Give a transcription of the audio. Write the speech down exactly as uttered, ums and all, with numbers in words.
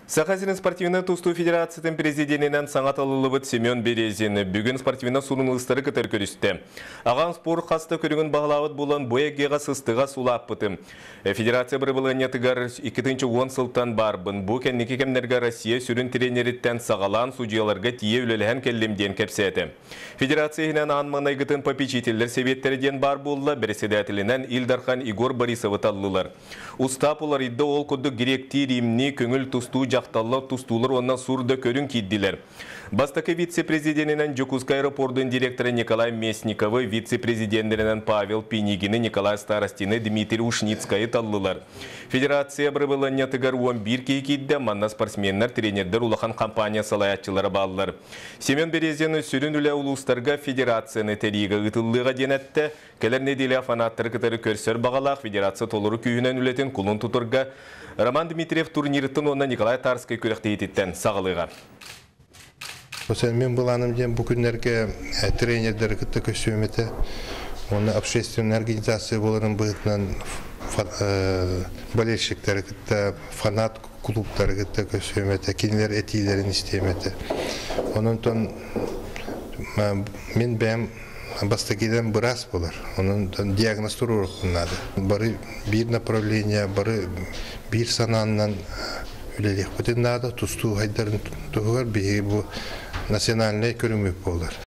Сахасин спортивна Тусту Федерациятын президентінен саңаталылыбыт Семен Березин бүгін спортивна сунымлыстары кітір көрісті. Аған спор қасты көрігін бағылауыт болан боягеға сыстыға сулаппыты. Федерация бір бұлыне тығар иккетінші он сылтан барбын. Бұл кәннеке кемнерге Россия сүрін тренеріттен сағалан судьяларға тие өлеліген кәлемден кәпсеті. Федерацияның анман айгытын попечителер себеттерден бар болла председателінен Илдархан Игор Борисовы таллылар. Устапулар идді ол күдді гректи римни көңіл тусту жақталлар тустулар онна сурда көрін киддилер. Бастакы вице-президентінен Жокуск аэропордың директоры Николай Местниковы, вице-президентінен Павел Пенигины, Николай Старостины, Дмитрий Ушницкайы таллылар. Федерация бір бұлыне тығар он бір кейкейді, манна спортсменнер, тренердер улахан компания салаятчылары балылар. Семен Березин сүрін үлі ұлыстарға федерацияны тәрегі ұтылыға денетті, кәлер неделі фанаттыр кітары көрсер бағалақ федерация толыры күйінен үлетін құлын тұтырға Роман Дмитриев турниріттің онна Николай Тарскай көріқті ететтен сағылыға. Мен бұланым ден бүкіндерге тренердер күтті көсіметі, оны общественный организация боларын бұғытынан болельщиктер күтті, фанат клубтар күтті көсіметі, кенелер әтейлерін істеметі. Оның тон мен бәм бастакиден біраз болар. Оның диагноз тұру ұрықпынады. Бары бір направление, бары бір сананынан үлелек бұтын нады, тұсту ғайдарын тұғығар бейгі бұл национальный көрімек болар.